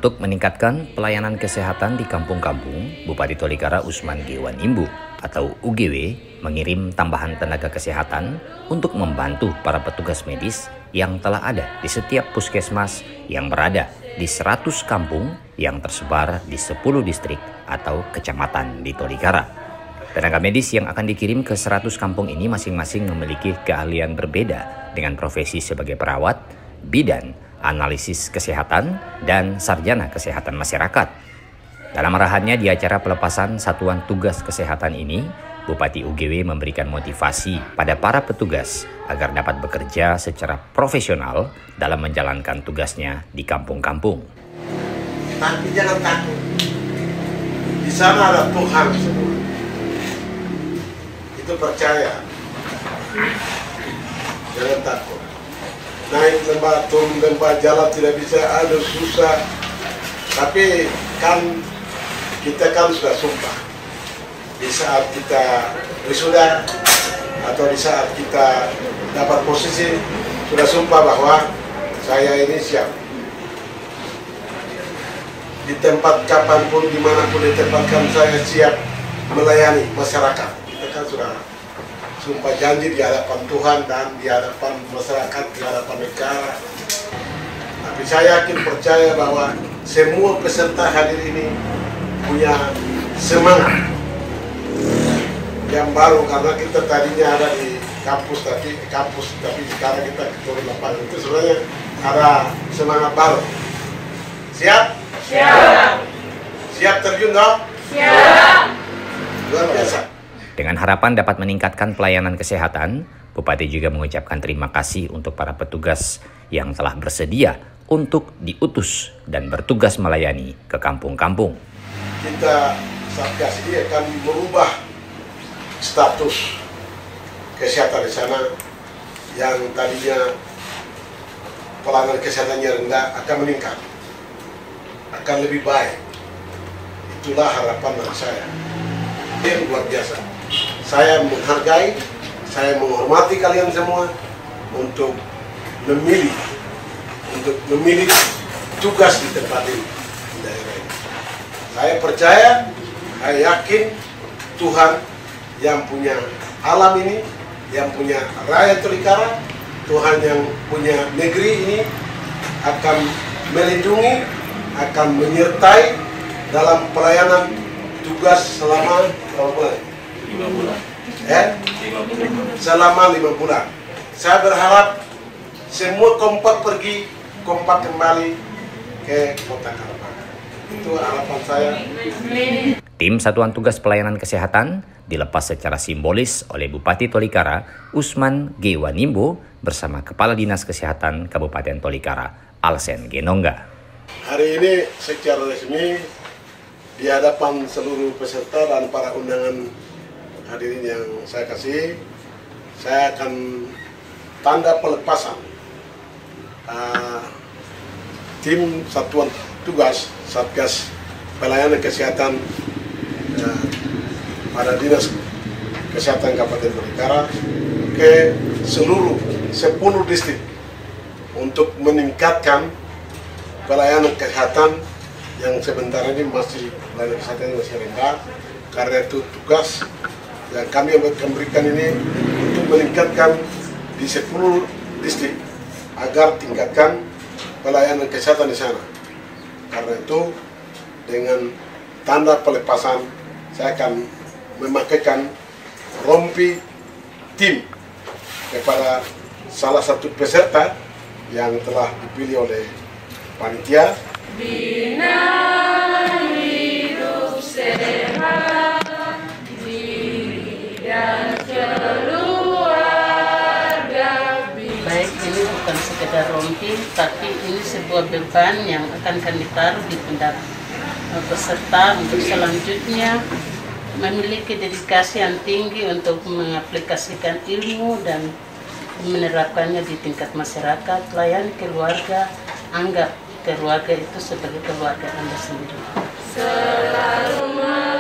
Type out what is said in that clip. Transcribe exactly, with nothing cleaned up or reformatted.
Untuk meningkatkan pelayanan kesehatan di kampung-kampung, Bupati Tolikara Usman G. Wanimbu atau U G W mengirim tambahan tenaga kesehatan untuk membantu para petugas medis yang telah ada di setiap puskesmas yang berada di seratus kampung yang tersebar di sepuluh distrik atau kecamatan di Tolikara. Tenaga medis yang akan dikirim ke seratus kampung ini masing-masing memiliki keahlian berbeda dengan profesi sebagai perawat, bidan, analisis kesehatan, dan sarjana kesehatan masyarakat. Dalam arahannya di acara pelepasan satuan tugas kesehatan ini, Bupati U G W memberikan motivasi pada para petugas agar dapat bekerja secara profesional dalam menjalankan tugasnya di kampung-kampung. Tapi jangan takut, di sana ada Tuhan semua. Itu percaya, jangan takut. Naik lembah, turun lembah, jalan tidak bisa, ada susah. Tapi kan kita kan sudah sumpah. Di saat kita wisuda atau di saat kita dapat posisi, sudah sumpah bahwa saya ini siap. Di tempat kapanpun, dimanapun ditempatkan, saya siap melayani masyarakat. Kita kan sudah sumpah janji di hadapan Tuhan dan di hadapan masyarakat, di hadapan negara. Tapi saya yakin percaya bahwa semua peserta hadir ini punya semangat yang baru, karena kita tadinya ada di kampus tapi kampus tapi sekarang kita turun lapangan, itu sebenarnya ada semangat baru. Siap? Siap. Siap terjun dong? Siap. Luar biasa. Dengan harapan dapat meningkatkan pelayanan kesehatan, Bupati juga mengucapkan terima kasih untuk para petugas yang telah bersedia untuk diutus dan bertugas melayani ke kampung-kampung. Kita Satgas ini akan merubah status kesehatan di sana yang tadinya pelayanan kesehatannya rendah akan meningkat, akan lebih baik. Itulah harapan dari saya. Ini luar biasa. Saya menghargai, saya menghormati kalian semua untuk memilih, untuk memilih tugas di tempat ini, di daerah ini. Saya percaya, saya yakin Tuhan yang punya alam ini, yang punya rakyat Tolikara, Tuhan yang punya negeri ini akan melindungi, akan menyertai dalam pelayanan tugas selama berapa bulan? Lima bulan. Eh? Lima bulan. Selama lima bulan. Saya berharap semua kompak pergi, kompak kembali ke Kota Kalabaka. Itu harapan saya. Tim Satuan Tugas Pelayanan Kesehatan dilepas secara simbolis oleh Bupati Tolikara Usman G. Wanimbu bersama Kepala Dinas Kesehatan Kabupaten Tolikara Alsen Genongga. Hari ini secara resmi di hadapan seluruh peserta dan para undangan hadirin yang saya kasih, saya akan tanda pelepasan uh, tim Satuan Tugas Satgas Pelayanan Kesehatan uh, pada Dinas Kesehatan Kabupaten Tolikara ke seluruh sepuluh distrik untuk meningkatkan pelayanan kesehatan yang sebentar ini masih pelayanan kesehatan masih rendah. Karena itu tugas yang kami akan berikan ini untuk meningkatkan di sepuluh distrik agar tingkatkan pelayanan kesehatan di sana. Karena itu dengan tanda pelepasan saya akan memakaikan rompi tim kepada salah satu peserta yang telah dipilih oleh panitia. Bina hidup sehat, diri dan keluarga. Baik, ini bukan sekedar rompi, tapi ini sebuah beban yang akan kami taruh di pundak peserta untuk selanjutnya memiliki dedikasi yang tinggi untuk mengaplikasikan ilmu dan menerapkannya di tingkat masyarakat. Layani keluarga, anggap keluarga itu sebagai keluarga Anda sendiri. Selalu